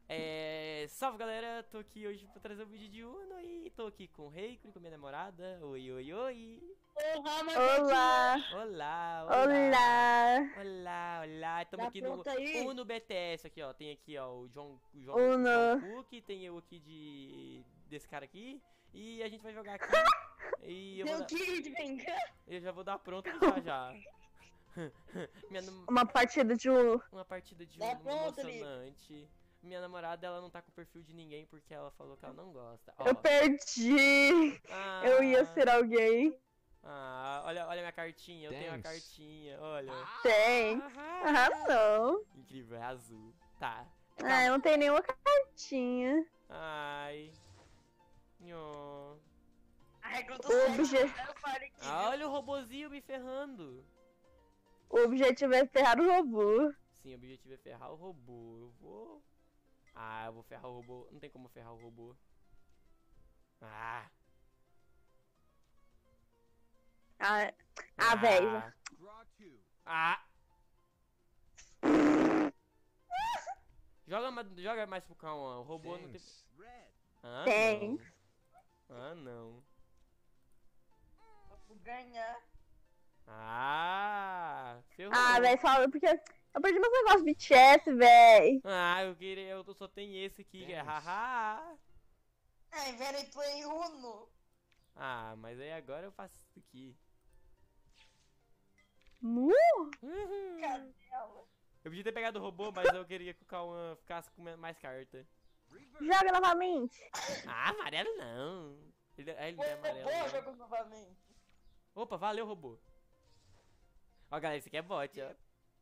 Salve galera, tô aqui hoje pra trazer um vídeo de Uno e tô aqui com o Reiko, com minha namorada. Oi, oi, oi. Olá! Olá, olá. Olá! Olá, olá. Tamo Tá aqui no pronto aí? Uno BTS aqui, ó. Tem aqui, ó, o João Uno! Cook, tem eu aqui desse cara aqui. E a gente vai jogar aqui. E Meu Kid, vem cá! eu já vou dar pronto aqui já já. Uma partida de Uno. Uma partida de Tá Uno pronto, Lico. emocionante. Minha namorada, ela não tá com o perfil de ninguém porque ela falou que ela não gosta. Eu Ó. perdi! Eu ia Ah, ser alguém. olha minha cartinha. Eu tenho a cartinha, olha. Tem. Ah, não. Incrível, é azul. Tá. Ah, Calma. eu não tenho nenhuma cartinha. Ai. Nhô. A regra do objeto. Olha o robozinho me ferrando. O objetivo é ferrar o robô. Sim, o objetivo é ferrar o robô. Eu vou ferrar o robô. Não tem como ferrar o robô. Velho. Ah! Joga mais pro Cauã. O robô não tem. Ah, Tem. não. Ah, não. Vou ganhar. Ferrou. Velho, fala porque eu perdi meus negócios BTS, velho. Eu só tenho esse aqui, que é haha. Very play Uno. Mas aí agora eu faço isso aqui. Uhum. Eu podia ter pegado o robô, mas eu queria que o Cauã ficasse com mais carta. Joga novamente. Amarelo não. Ele não é amarelo. Não. Joga novamente. Opa, valeu, robô. Ó, galera, esse aqui é bot, ó.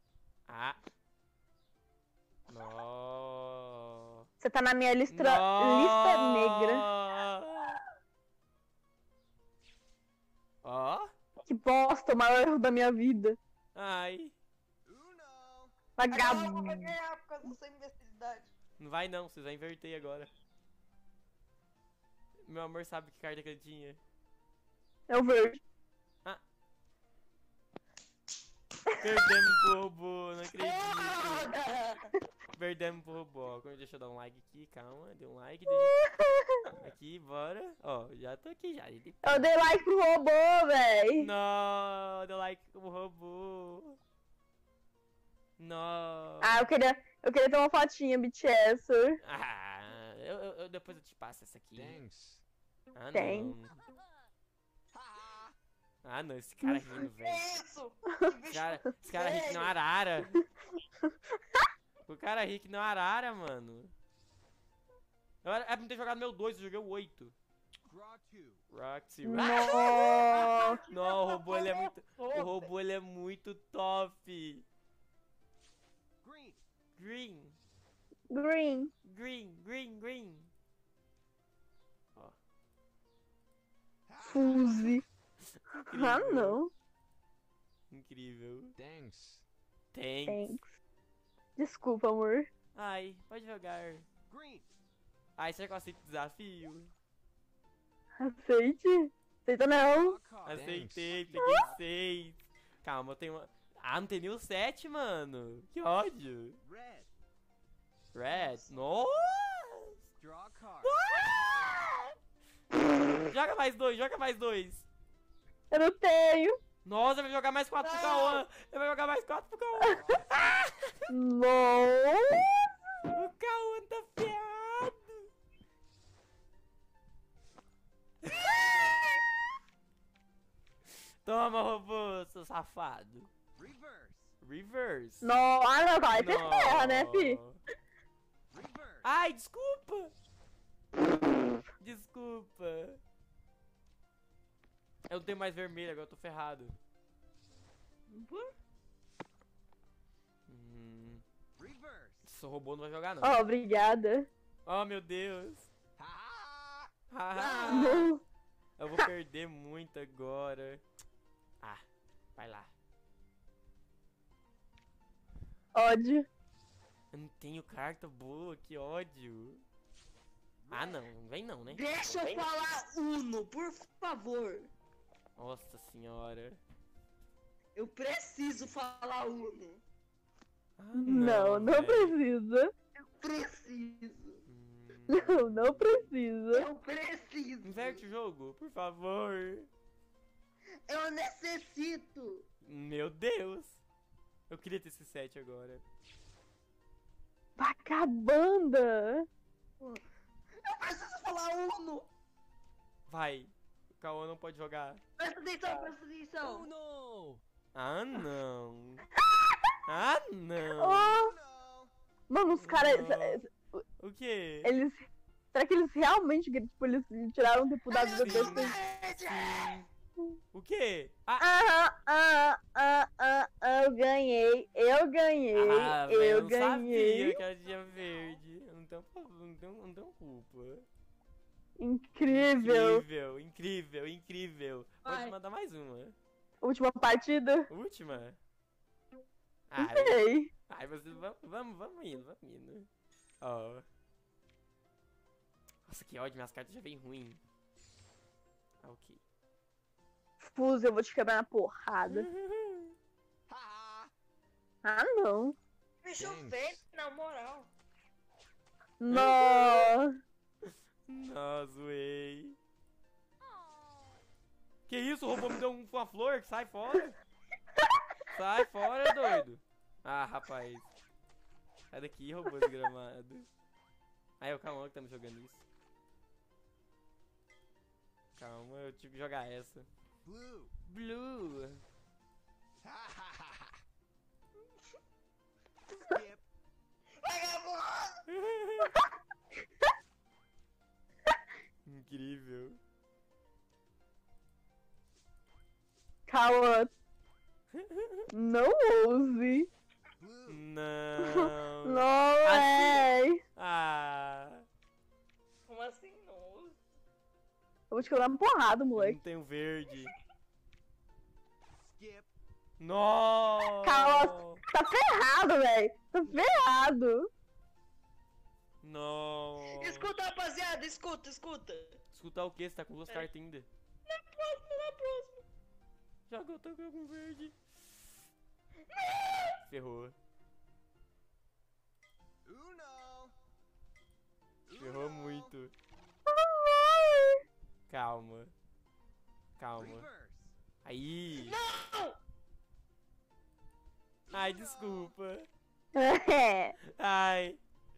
Nossa. Você tá na minha lista negra. Ó. Que bosta, o maior erro da minha vida. Ai. Vagabundo. Eu vou ganhar por causa da sua imbecilidade. Não vai não, vocês vão inverter agora. Meu amor sabe que carta que ele tinha. É o verde. Perdemos pro robô, não acredito. Perdemos pro robô. Deixa eu dar um like aqui, calma. Dei um like. Aqui, bora. Ó, já tô aqui já. Eu dei like pro robô, véi. Não, deu like pro robô. Não. Eu queria ter uma fotinha, BTS. Depois eu te passo essa aqui. Thanks. Tem. Não, esse cara rindo, velho. Isso! Esse cara ri que não arara. O cara ri que não arara, mano. Era pra não ter jogado meu 2, eu joguei o 8. Rock 2. Não, o robô ele é muito. O robô ele é muito top. Green. Ó. Fuse. Não. Incrível. Thanks. Desculpa, amor. Pode jogar. Será que eu aceito o desafio? Aceite. Aceita não. Aceitei, peguei 6. Calma, eu tenho uma. Não tem nem o 7, mano. Que ódio. Red. Nossa. Joga mais 2. Eu não tenho. Nossa, vai jogar mais 4 pro Cauã. Nossa. O Cauã tá ferrado. Toma, robô, seu safado. Reverse. Não, vai ter terra, né, fi? Desculpa. Eu não tenho mais vermelho, agora eu tô ferrado. Esse robô não vai jogar, não. Obrigada. Oh, meu Deus. Não. Eu vou perder muito agora. Vai lá. Ódio. Eu não tenho carta boa, que ódio. Não vem não, né? Deixa eu falar Uno, por favor. Nossa senhora. Eu preciso falar Uno. Não velho. precisa. Eu preciso. Não precisa. Eu preciso. Inverte o jogo, por favor. Eu necessito. Meu Deus. Eu queria ter esse set agora. Vagabanda. Eu preciso falar Uno. Vai. O Cauã não pode jogar. Presta atenção, presta atenção. No! Ah, não. Ah, não. Oh, mano, os caras. O quê? Eles. Será que eles realmente, tipo, eles tiraram tempo da vida deles? O quê? Ah, Eu ganhei. Eu velho, eu não ganhei. sabia que ela tinha verde. Não tem culpa. Incrível. Incrível. Vai. Pode mandar mais uma. Última partida. Última? Não sei. Ai, vocês vamos indo. Ó. Nossa, que ódio, minhas cartas já vem ruim. Ah, ok. Fuso, eu vou te quebrar na porrada. Ah, não. Bicho feio, na moral. Nossa. Nossa, zoei. Que isso? O robô me deu uma flor? Sai fora. Sai fora, doido. Ah, rapaz. Sai daqui, robô desgramado. Aí, o Calma que tá me jogando isso. Calma, eu tive que jogar essa. Blue. Skip. Vagabundo. Incrível. Calma. Não ouse. Não. Não, véi. Ah. Como assim, não? Eu vou te quebrar na porrada, Eu moleque. não tenho verde. Skip. Nossa. Calma. Tá ferrado, véi. Tá ferrado. Não. Escuta, rapaziada, escuta. Escutar o que? Você tá com duas cartas ainda? Na próxima. Já que eu tô com verde. Ferrou. Uno. Ferrou muito. Calma. Reverse. Aí. Não! Ai, desculpa. É. Ai.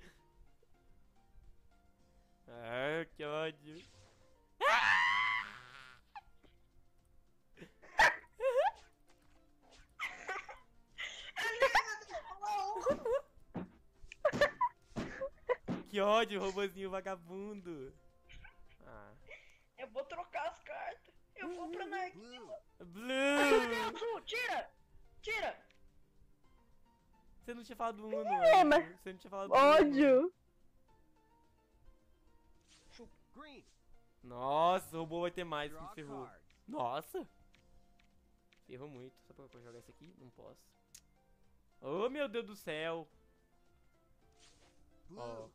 Ah, que ódio. Que ódio, robozinho vagabundo. Ah. Eu vou trocar as cartas. Eu vou pra Narguila. Blue! Azul, tira! Você não tinha falado do Uno, É, mas- Você não tinha falado do Uno. Ódio. Green. Nossa, o robô vai ter mais, me Draw ferrou. card. Nossa! Ferrou muito. Só pra jogar isso aqui? Não posso. Oh, meu Deus do céu! Blue. Ó.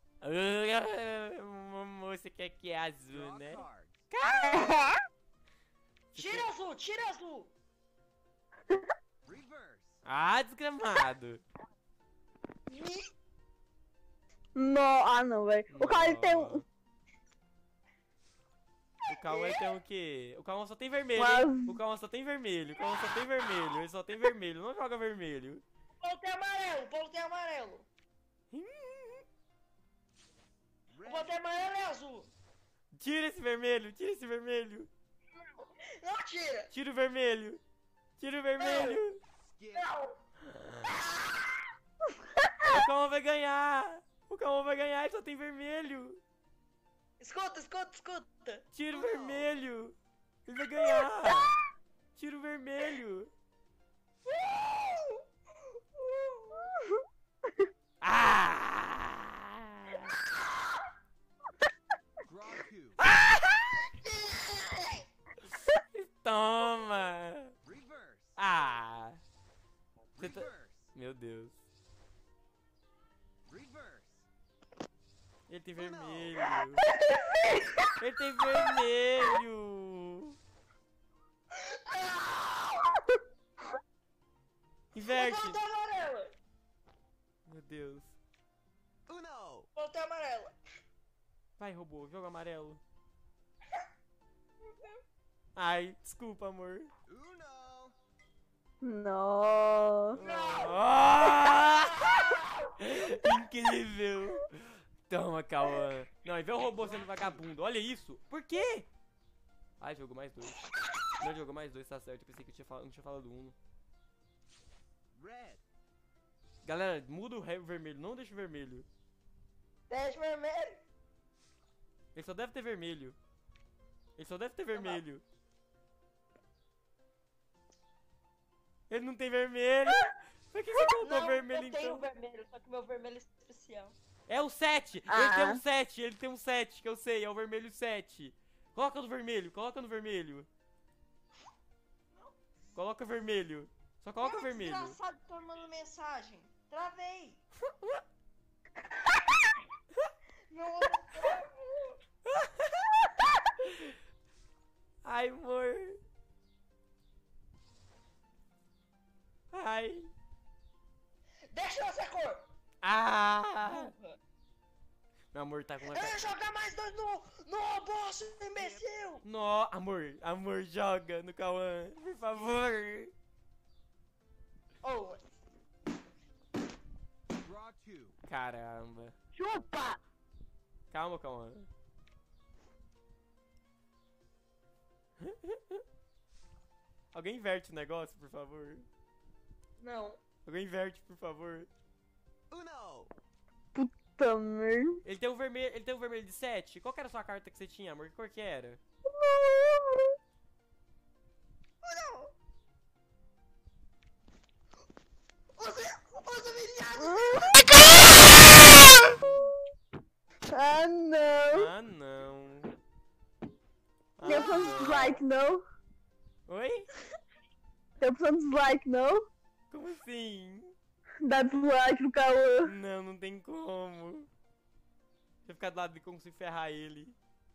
Você quer que é azul, Draw né? card. Tira azul! Reverse. Ah, desgramado! Não, velho. O cara ele tem um. O Cauã tem o quê? O Cauã só tem vermelho, Mas- hein? O Cauã só tem vermelho. Ele só tem vermelho. Não joga vermelho. O Paulo tem amarelo. O Red. Paulo tem amarelo e azul. Tira esse vermelho. Não tira! Tira o vermelho. Skip. Não! O Cauã vai ganhar. Ele só tem vermelho. Escuta! Tira o vermelho. Ele vai ganhar. Tira o vermelho. Ah! Draw two. Toma. Reverse. Ah! Você tá- Reverse. Meu Deus. Reverse. Ele tem Oh, não. vermelho. Ele tem vermelho. O Inverte. Paulo tem amarela. Meu Deus. Uno. O Paulo tem amarela. Vai, robô, jogo amarelo. Ai, desculpa, amor. Uno. Nossa. Ah! Incrível. Toma, Cauã. Não, e vê o robô sendo vagabundo. Olha isso. Por quê? Ai, jogou mais 2. Não jogou mais 2, tá certo. Eu pensei que não tinha falado 1. Red. Galera, muda o vermelho. Não deixa o vermelho. Deixa vermelho. Ele só deve ter vermelho. Ele só deve ter vermelho. Ele não tem vermelho. Por que você colocou vermelho eu tenho então? vermelho, só que meu vermelho é especial. É o 7. Ele Ah. tem um 7. Ele tem um 7, que eu sei. É o vermelho 7. Coloca no vermelho. Coloca no vermelho. Coloca vermelho. Só coloca vermelho. Desgraçado, tô mandando mensagem. Travei. Meu outro travou. Ai, amor. Ai. Deixa essa cor. Ah. Meu amor tá com uma Eu cara. ia jogar mais 2 no robô, seu imbecil. Nó, amor, joga no Cauã, por favor. Oh, Draw 2. Caramba. Chupa! Calma, Cauã. Alguém inverte o negócio, por favor. não. Alguém inverte, por favor. Uno. Puta merda. Ele tem um vermelho de 7. Qual que era a sua carta que você tinha, amor? Que cor que era? Não. Os humilhados. Ah, não. Ah, não. Ah, Tem opção de não. dislike, não? Oi? Tem opção de dislike, não? Como assim? Dá dislike no Cauã. Não, não tem como. Você ficar do lado de como se ferrar ele.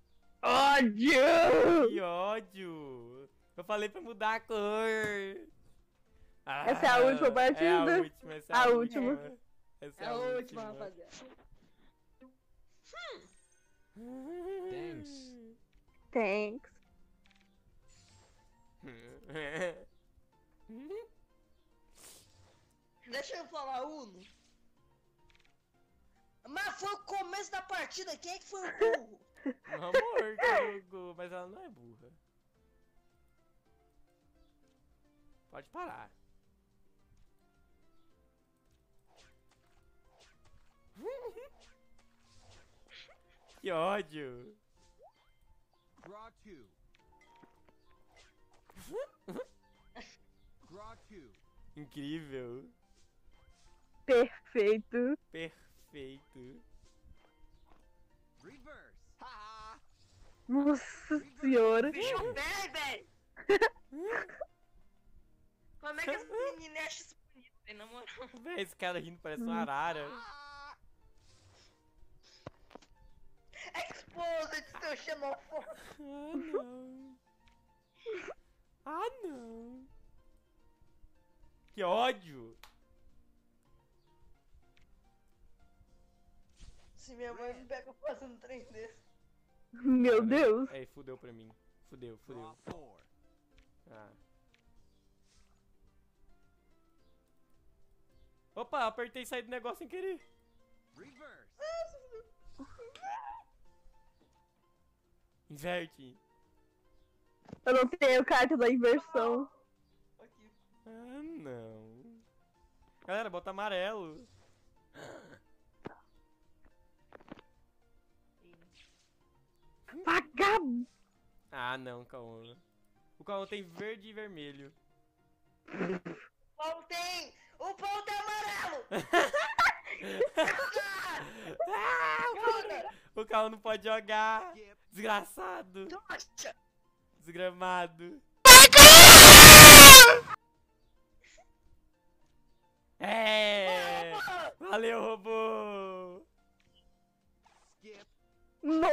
Ódio! Que ódio! Eu falei pra mudar a cor. Ah, Essa é a última partida? É a última, essa é A a última. última. Essa É a última, rapaziada. Thanks. Thanks. Deixa eu falar Uno. Mas foi o começo da partida, quem é que foi o burro? Meu amor, que jogou, mas ela não é burra. Pode parar. Que ódio. Draw 2. Draw 2. Incrível. Perfeito. Perfeito. Reverse. Ha. Nossa senhora. Bicho velho, velho. Como é que essa menina acha isso bonito, velho, na moral? Véi, esse cara rindo parece uma arara. Ah. Exposed, seu xenofóbico. Ah, não. Ah, não. Que ódio. Se minha mãe me pega fazendo um trem desse. Meu Deus. Ei, fudeu pra mim. Fudeu. Draw 4. Ah. Opa, apertei e saí do negócio sem querer. Reverse. Inverte. Eu não tenho carta da inversão. Aqui. Ah, não. Galera, bota amarelo. Vagabundo. Ah, não, Cauã. O Cauã tem verde e vermelho. Paulo tem! O Paulo tem amarelo! Ah, o Cauã não pode jogar. Skip. Desgraçado. Trouxa! Desgramado. É! Valeu, robô! Skip. Não.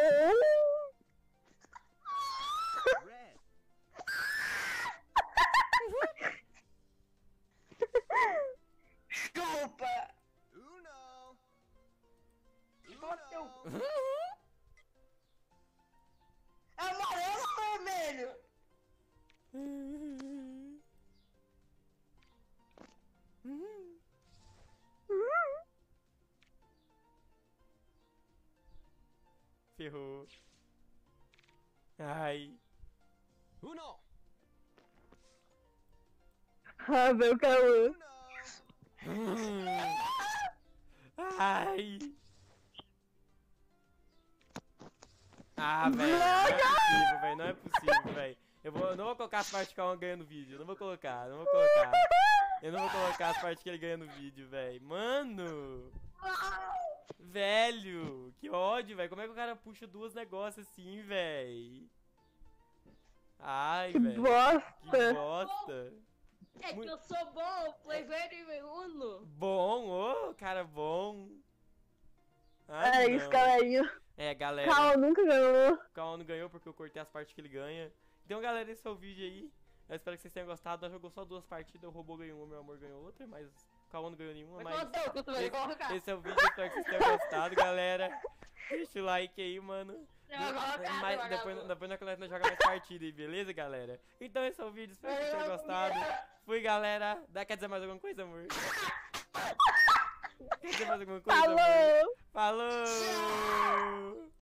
Red. Chupa! Uno. Bateu. Uno. ferrou. Ai. Uno. Ah, meu Cauã. Ai. Ah, velho, não é possível, velho, não é possível, velho. Eu não vou colocar as partes que o Cauã ganha no vídeo, eu não vou colocar. Eu não vou colocar as partes que ele ganha no vídeo, velho. Mano! Velho! Que ódio, velho. Como é que o cara puxa duas negócios assim, velho? Ai, Que velho. bosta. Que bosta. É que eu sou bom, play very uno. Bom, ô, cara bom. É isso, galerinha. É, galera. Cauã nunca ganhou. O Cauã não ganhou porque eu cortei as partes que ele ganha. Então, galera, esse é o vídeo aí. Eu espero que vocês tenham gostado. Nós jogamos só 2 partidas. O Robô ganhou uma, meu amor ganhou outra. Mas o Cauã não ganhou nenhuma. Mas esse é o vídeo. Espero que vocês tenham gostado, galera. Deixa o like aí, mano. Depois nós jogamos mais partida aí, beleza, galera? Então esse é o vídeo. Espero que vocês tenham gostado. Fui, galera. Quer dizer mais alguma coisa, amor? Quer dizer mais alguma coisa, amor? Falou. Falou!